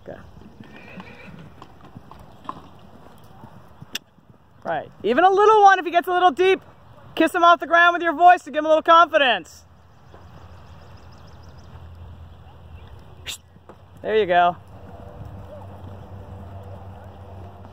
Okay. Right. Even a little one, if he gets a little deep, kiss him off the ground with your voice to give him a little confidence. There you go.